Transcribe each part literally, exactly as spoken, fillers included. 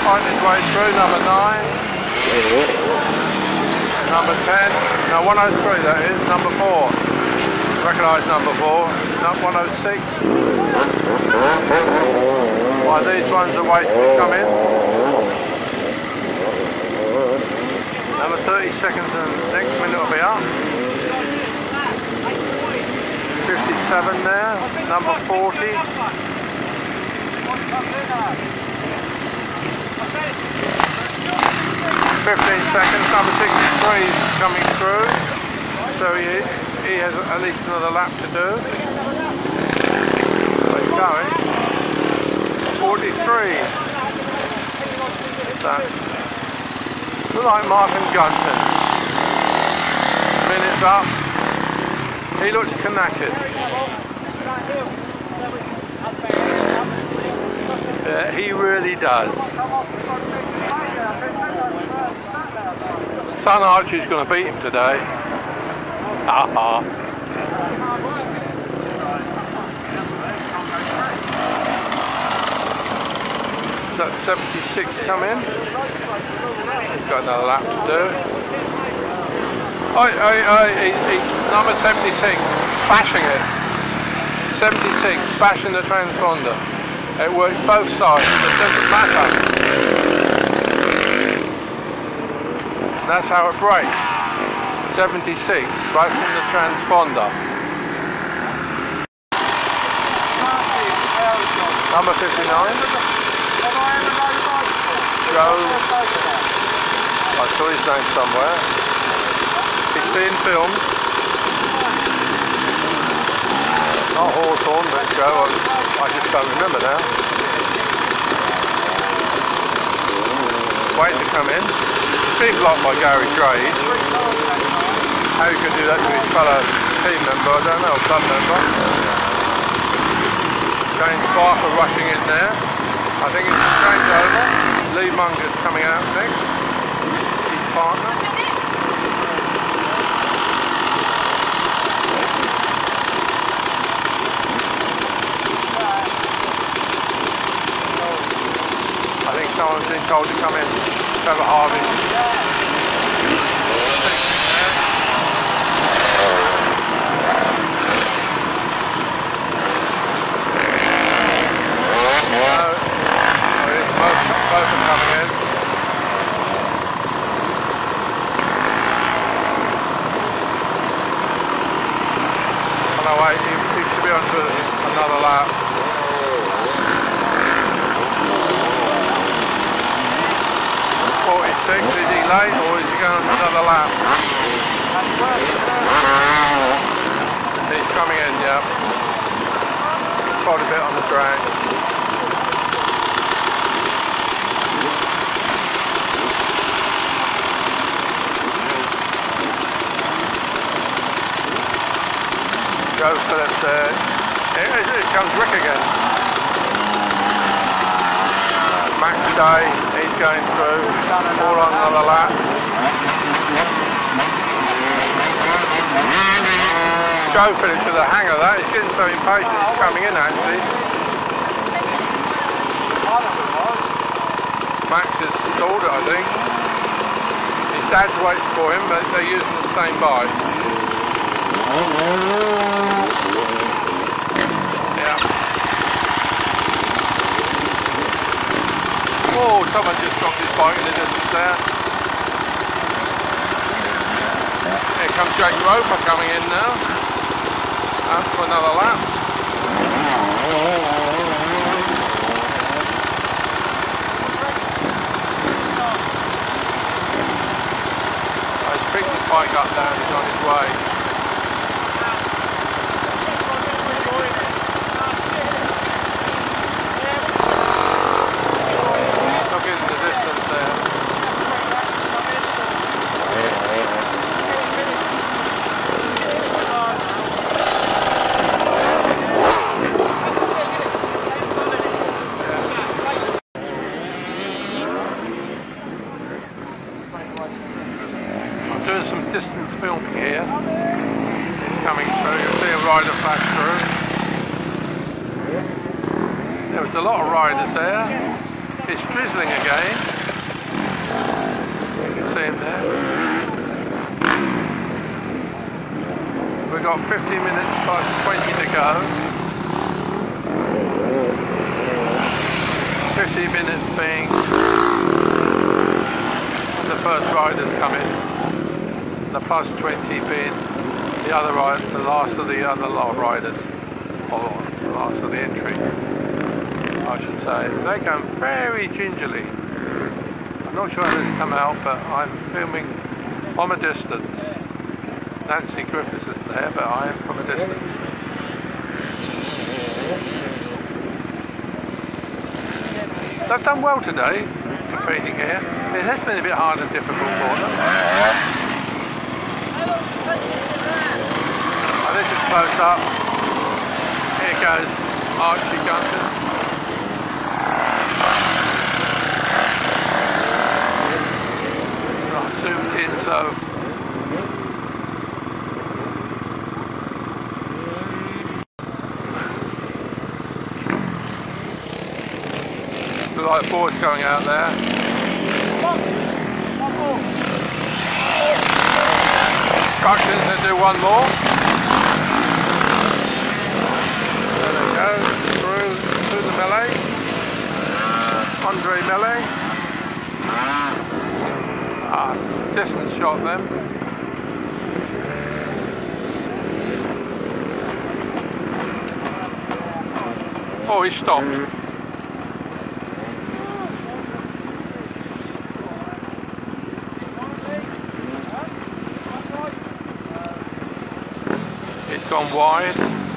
fighting his way through. Number nine. Number ten. No, one oh three that is. Number four. Recognise number four. Not one oh six. Why, these ones are waiting to come in. Number thirty seconds and next minute will be up. fifty-seven there. Number forty. fifteen seconds. Number sixty-three is coming through. So he, he has at least another lap to do. So he's going. forty-three. So, look like Martin Gunton. Minutes up. He looks knackered. Yeah, he really does. Son Archie's going to beat him today. Haha. That's seventy-six come in. He's got another lap to do. Oh, oh, oh, he, he, number seventy-six, bashing it. seventy-six, bashing the transponder. It works both sides, it doesn't matter. That's how it breaks. seventy-six, right from the transponder. Number fifty-nine. Joe. I saw his name somewhere. He's being filmed. Not Hawthorne, but Joe. I, I just don't remember now. Waiting to come in. Being blocked by Gary Drage. How you can do that to his fellow team member, I don't know, club member. James Barker rushing in there. I think it's a changeover. Lee Munger's coming out next. His partner. I think someone's been told to come in. Trevor Harvey. Both are coming in. Oh no, wait, he, he should be on to another lap. forty-six, is he late or is he going on to another lap? He's coming in, yeah. Quite a bit on the drag. Joe Phillips there. Here, here comes Rick again. Max Day, he's going through. All on another lap. Joe Phillips with the hang of that. He's getting so impatient. He's coming in actually. Max has stalled it, I think. His dad's waiting for him, but they're using the same bike. Yeah. Oh, someone just dropped his bike in the distance there. Here comes Jake Roper coming in now. Out for another lap. He's picked his bike up there and he's on his way. In the distance there. I'm doing some distance filming here. It's coming through. You'll see a rider flash through. There was a lot of riders there. It's drizzling again. You can see him there. We've got fifteen minutes past twenty to go. fifteen minutes being the first riders coming. The plus twenty being the other ride, the last of the other lot of riders. Or the last of the entry, I should say. They're going very gingerly. I'm not sure how this come out, but I'm filming from a distance. Nancy Griffiths is there, but I am from a distance. They've done well today, competing here. It has been a bit hard and difficult for them. Oh, this is close up. Here goes Archie Gunton. Not zoomed in, so looks like boards going out there. Instructions to do one more. There they go, through, through the melee. Andre Melee. Ah, distance shot them. Oh, he stopped. He's gone wide.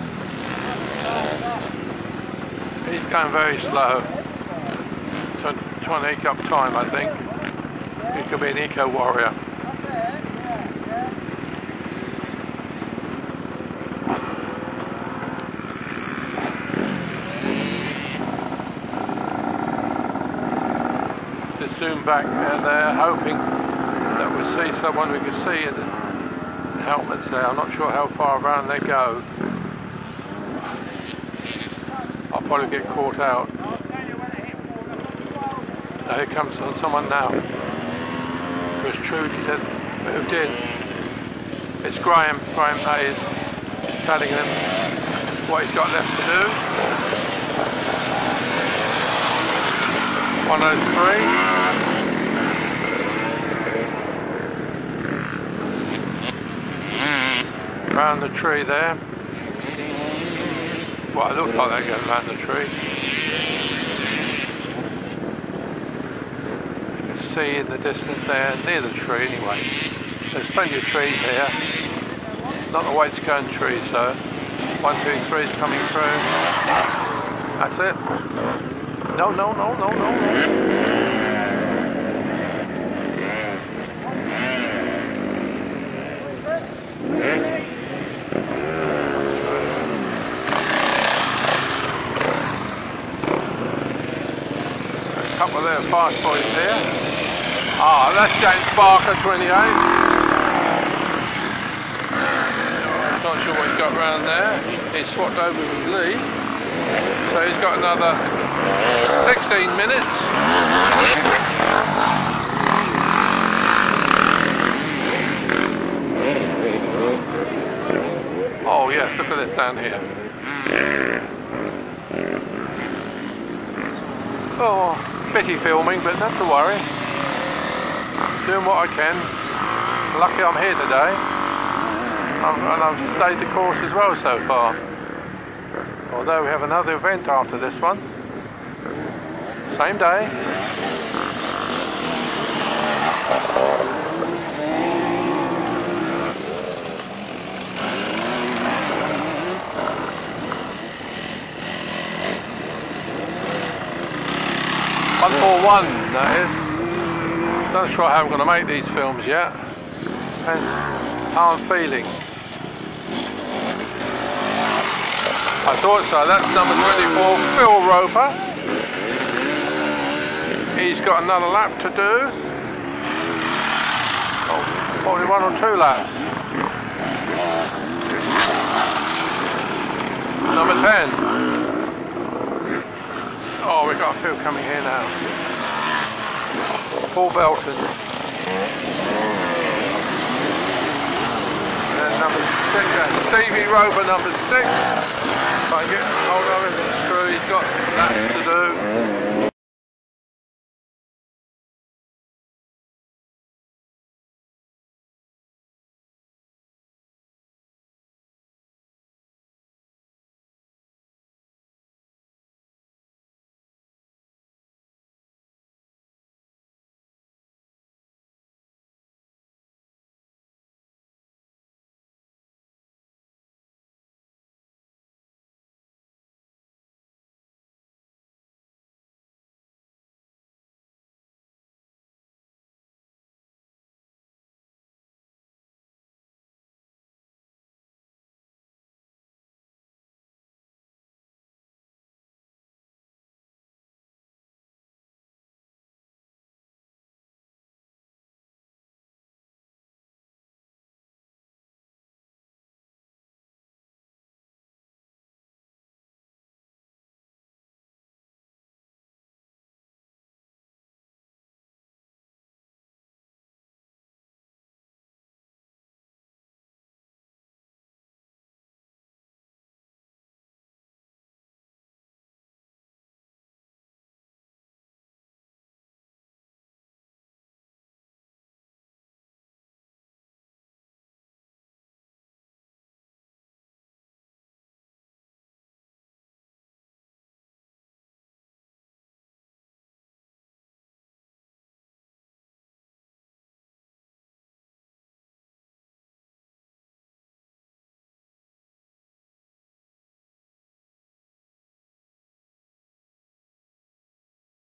He's going very slow. So trying to eke up time, I think. He could be an eco warrior. To zoom back and they're hoping that we'll see someone we can see in the helmets there. I'm not sure how far around they go. I'll probably get caught out. Now here comes someone now. Because Trudy did, moved in. It's Graham, Graham Hayes, telling him what he's got left to do. one oh three. Around the tree there. Well, it looks like they're going around the tree. You can see in the distance there, near the tree anyway. There's plenty of trees here. Not the way to go in trees, so one, two, three is coming through. That's it. No, no, no, no, no, no. Couple of little fast boys here. Ah, that's James Barker, twenty-eight. Not sure what he's got around there. He's swapped over with Lee. So he's got another sixteen minutes. Oh yes, look at this down here. Oh, bitty filming, but not to worry. Doing what I can. Lucky I'm here today. I'm, and I've stayed the course as well so far. Although we have another event after this one. Same day. one four one, that is. Not sure how I'm going to make these films yet. Depends how I'm feeling. I thought so. That's number twenty-four, Phil Roper. He's got another lap to do. Oh, probably one or two laps. Number ten. Oh, we got a few coming here now. Paul Belton. And then number six, uh, Stevie Rover, number six. If I get hold of him, it's true, he's got that to do.